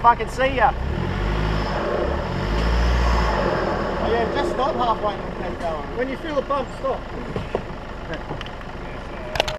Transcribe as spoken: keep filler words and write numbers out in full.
fucking see ya. Oh yeah, just stop halfway and keep going. When you feel a bump, stop.